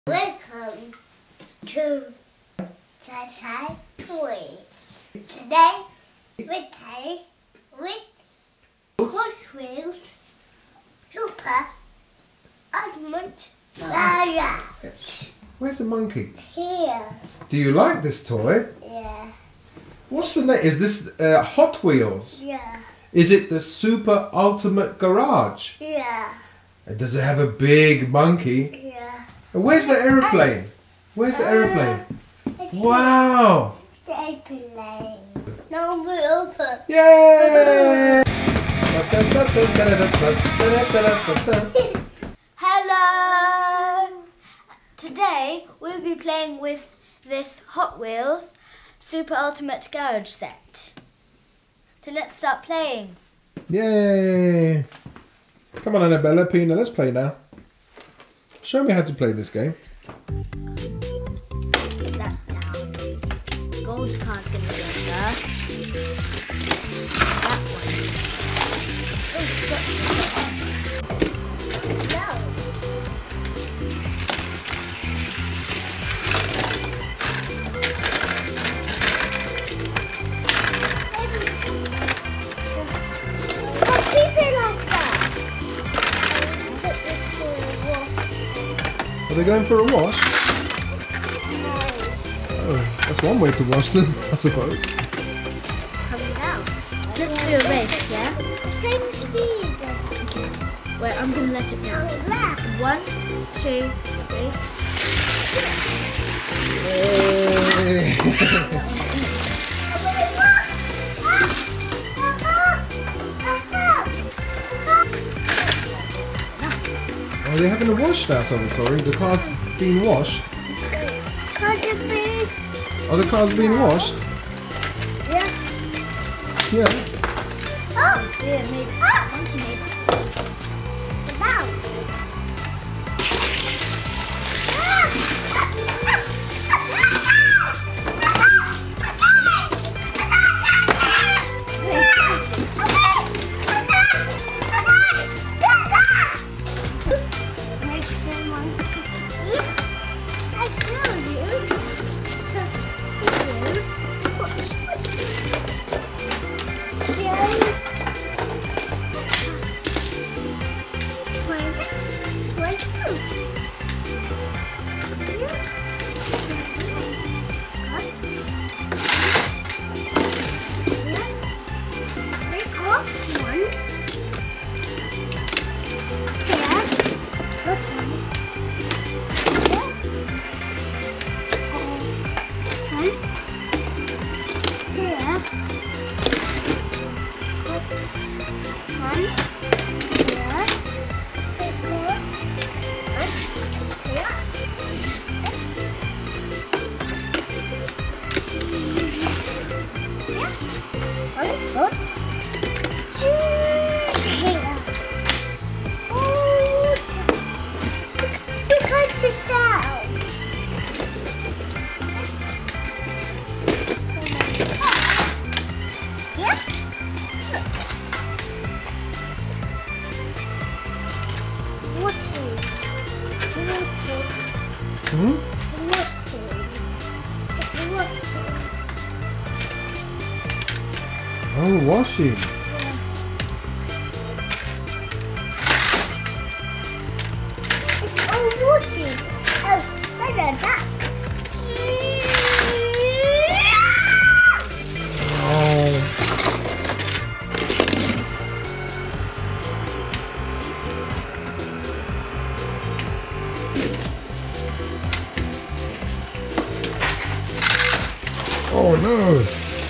Welcome to SciSci Toys. Today we play with Hot Wheels Super Ultimate Garage. Where's the monkey? Here. Do you like this toy? Yeah. What's the name? Is this Hot Wheels? Yeah. Is it the Super Ultimate Garage? Yeah. And does it have a big monkey? Yeah. And where's the aeroplane? Where's the aeroplane? Wow! The airplane. No, we open. Yay! Hello! Today we'll be playing with this Hot Wheels Super Ultimate Garage set. So let's start playing. Yay! Come on, Annabella, Pina, let's play now. Show me how to play this game. Put that down. Gold card's gonna go first. That one. Oh, No. Keep it like that. Put this for a wash. Are they going for a wash? No. Oh, that's one way to wash them, I suppose. Come down. let's do a race, yeah? Same speed. Okay. Wait, I'm gonna let it down. Left. 1, 2, 3. Hey. Oh, they're having a wash now, Salvatore. The car's being washed. Oh, the car's being washed? Yeah. Yeah. Oh, Yeah, maybe. Monkey made. down. I showed you. Sit down. Yeah. Washing. Hmm? Oh, washing. Oh, washing. Oh, look at that. Oh. Oh no!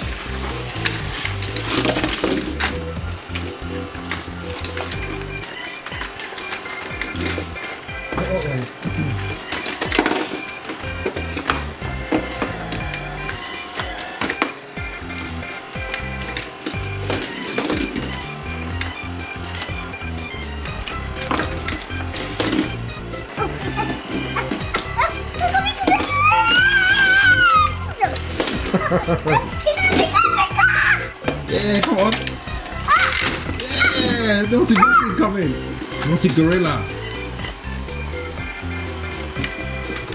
Yeah, come on. Yeah, naughty monkey, come in. Naughty gorilla.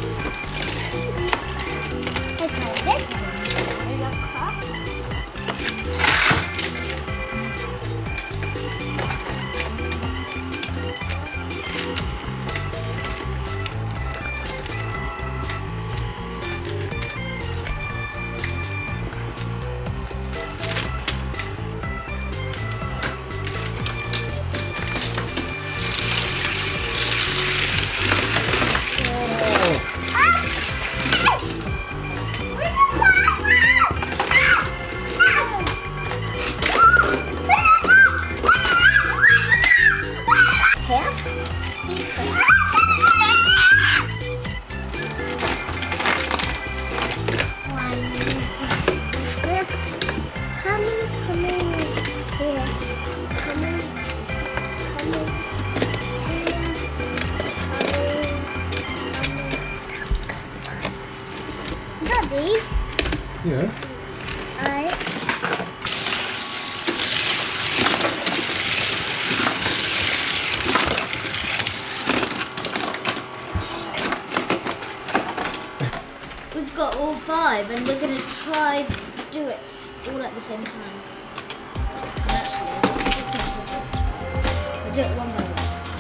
See? Yeah. We've got all 5 and we're going to try do it all at the same time. And actually, we'll do it one by one.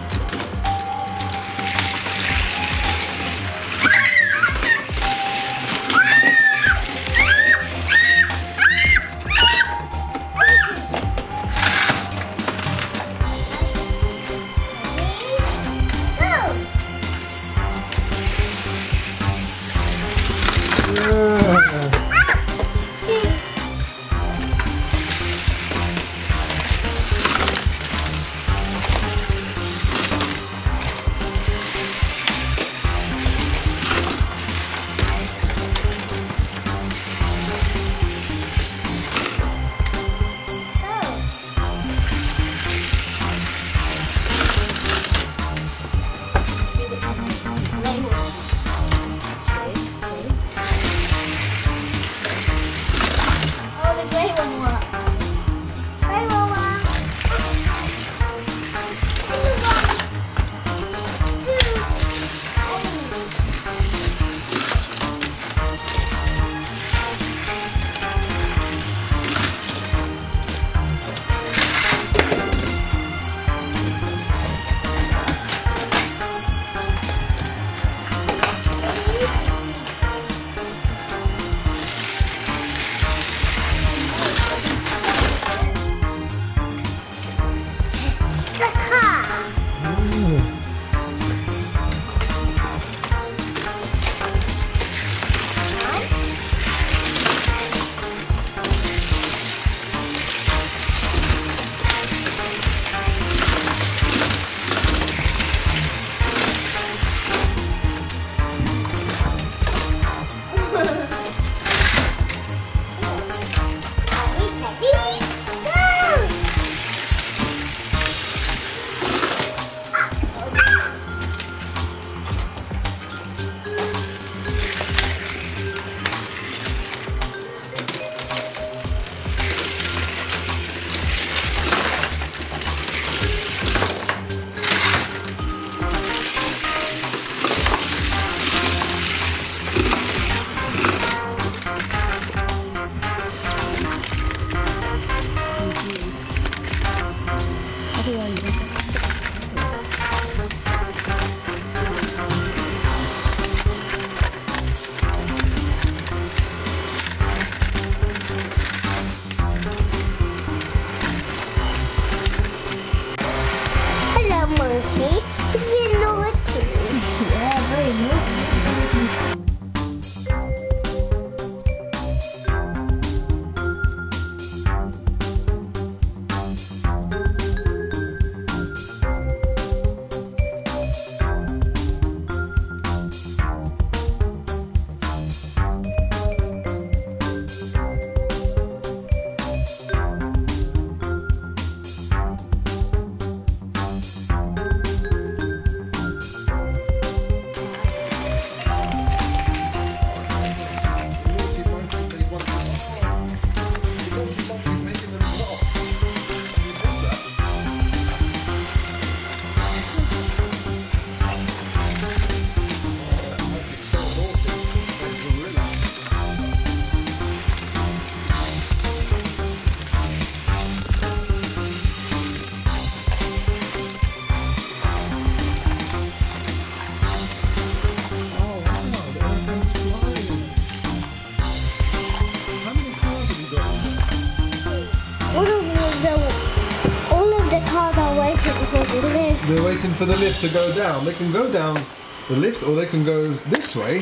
They're waiting for the lift to go down. They can go down the lift or they can go this way.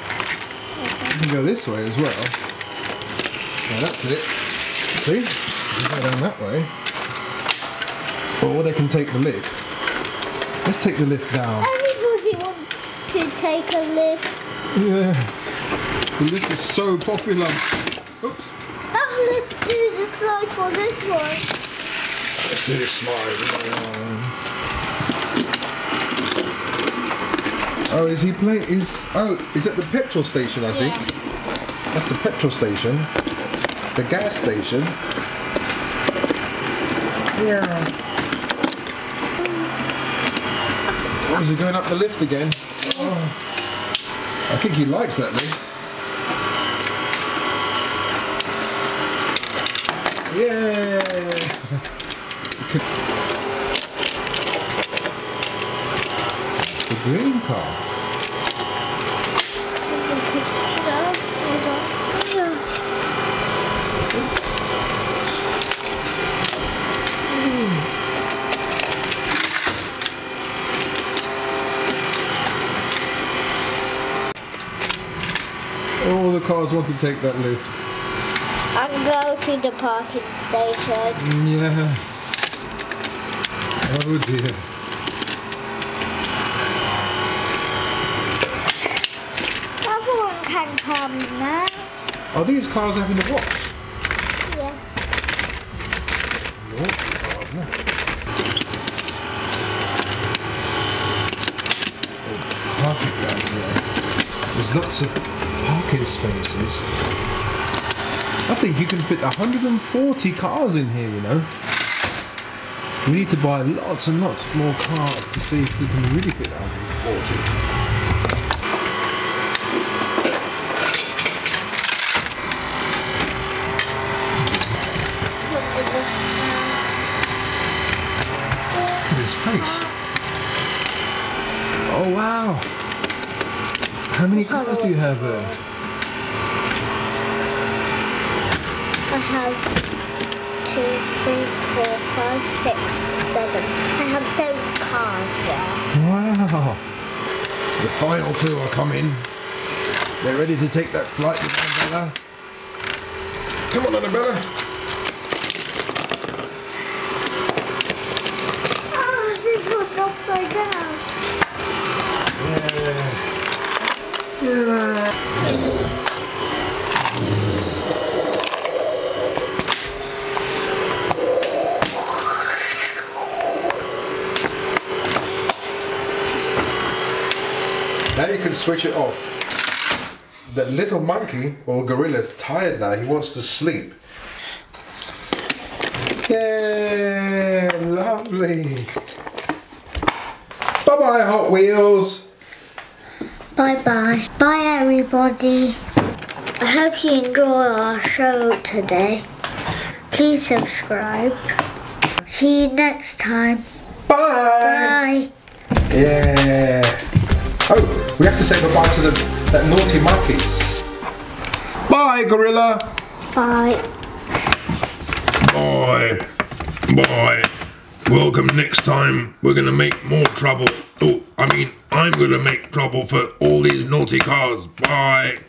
They can go this way as well. Now that's it. See? They can go down that way. Or they can take the lift. Let's take the lift down. Everybody wants to take a lift. Yeah. The lift is so popular. Oops. Let's do the slide for this one. Let's do this slide. Oh, is he playing? Is at the petrol station, I think. That's the petrol station. The gas station. Yeah. Oh, is he going up the lift again? Oh. I think he likes that lift. Yeah. The green car. All the cars want to take that lift. And go to the parking station. Yeah. Oh dear. Everyone can come now. Are these cars having a watch? Yeah. Naughty cars, no? Parking down here. There's lots of parking spaces. I think you can fit 140 cars in here, you know. We need to buy lots and lots more cars to see if we can really fit 140. Look at his face. Oh wow. How many cars do you have there? I have 2, 3, 4, 5, 6, 7. I have 7 cars there. Wow. The final 2 are coming. They're ready to take that flight with Annabella. Come on, Annabella. Oh, this one's upside down. Yeah. Now you can switch it off. The little monkey or gorilla's tired now. He wants to sleep. Yeah, lovely. Bye-bye, Hot Wheels. Bye-bye. Bye, everybody. I hope you enjoy our show today. Please subscribe. See you next time. Bye. Bye. Yeah. Oh, we have to say goodbye to that naughty monkey. Bye, gorilla. Bye. Bye. Bye. Welcome next time. We're going to make more trouble. Oh, I mean, I'm going to make trouble for all these naughty cars. Bye.